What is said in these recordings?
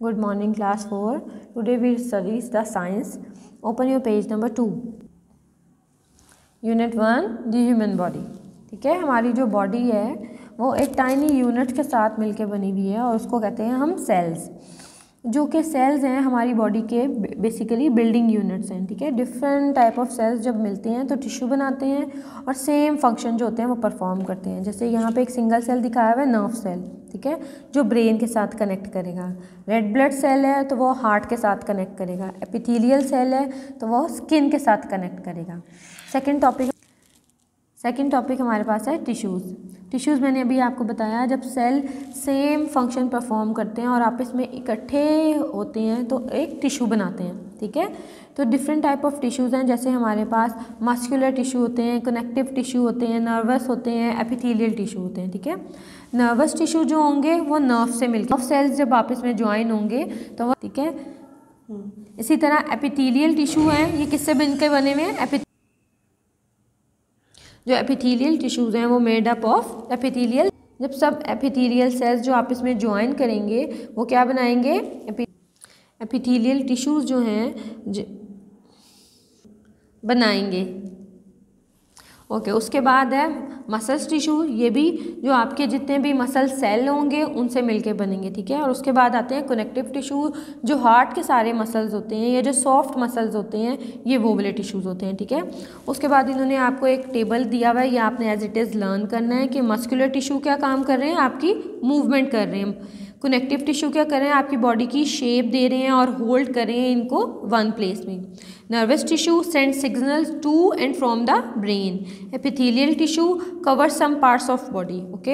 Good morning class 4. Today we study the science. Open your page number 2. Unit 1 the human body. ठीक है, हमारी जो body है वो एक टाइनी यूनिट के साथ मिलके बनी हुई है और उसको कहते हैं हम सेल्स। जो कि सेल्स हैं हमारी बॉडी के बेसिकली बिल्डिंग यूनिट्स हैं। ठीक है, डिफरेंट टाइप ऑफ सेल्स जब मिलते हैं तो टिश्यू बनाते हैं और सेम फंक्शन जो होते हैं वो परफॉर्म करते हैं। जैसे यहाँ पे एक सिंगल सेल दिखाया हुआ है, नर्व सेल। ठीक है, जो ब्रेन के साथ कनेक्ट करेगा। रेड ब्लड सेल है तो वो हार्ट के साथ कनेक्ट करेगा। एपिथेलियल सेल है तो वो स्किन के साथ कनेक्ट करेगा। सेकेंड टॉपिक हमारे पास है टिश्यूज़। टिश्यूज़ मैंने अभी आपको बताया, जब सेल सेम फंक्शन परफॉर्म करते हैं और आपस में इकट्ठे होते हैं तो एक टिश्यू बनाते हैं। ठीक है, तो डिफरेंट टाइप ऑफ टिश्यूज़ हैं। जैसे हमारे पास मस्कुलर टिश्यू होते हैं, कनेक्टिव टिश्यू होते हैं, नर्वस होते हैं, एपिथेलियल टिश्यू होते हैं। ठीक है, नर्वस टिश्यू जो होंगे वो नर्व से मिलकर नर्व सेल्स जब आपस में ज्वाइन होंगे तो वो ठीक है। इसी तरह एपिथेलियल टिश्यू हैं, ये किससे बनकर बने हुए हैं? जो एपिथेलियल टिश्यूज़ हैं वो मेड अप ऑफ एपिथेलियल। जब सब एपिथेलियल सेल्स जो आपस में ज्वाइन करेंगे वो क्या बनाएंगे? एपिथेलियल टिश्यूज़ जो हैं बनाएंगे। ओके, उसके बाद है मसल्स टिश्यू। ये भी जो आपके जितने भी मसल सेल होंगे उनसे मिलके बनेंगे। ठीक है, और उसके बाद आते हैं कनेक्टिव टिश्यू, जो हार्ट के सारे मसल्स होते हैं, ये जो सॉफ्ट मसल्स होते हैं ये वो वाले टिश्यूज़ होते हैं। ठीक है, उसके बाद इन्होंने आपको एक टेबल दिया हुआ है, ये आपने एज इट इज़ लर्न करना है कि मस्कुलर टिश्यू क्या काम कर रहे हैं, आपकी मूवमेंट कर रहे हैं। कनेक्टिव टिश्यू क्या कर रहे हैं, आपकी बॉडी की शेप दे रहे हैं और होल्ड कर रहे हैं इनको वन प्लेस में। Nervous tissue send signals to and from the brain. Epithelial tissue cover some parts of body. Okay,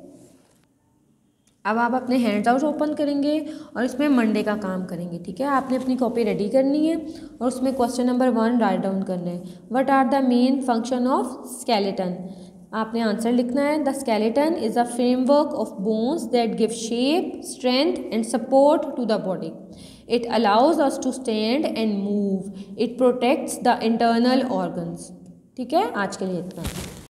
अब आप अपने हैंड्स आउट ओपन करेंगे और इसमें मंडे का काम करेंगे। ठीक है, आपने अपनी कॉपी रेडी करनी है और उसमें क्वेश्चन नंबर 1 राइट डाउन करना है। What are the main function of skeleton? आपने आंसर लिखना है। The skeleton is a framework of bones that give shape, strength and support to the body. It allows us to stand and move. It protects the internal organs. ठीक है, आज के लिए इतना।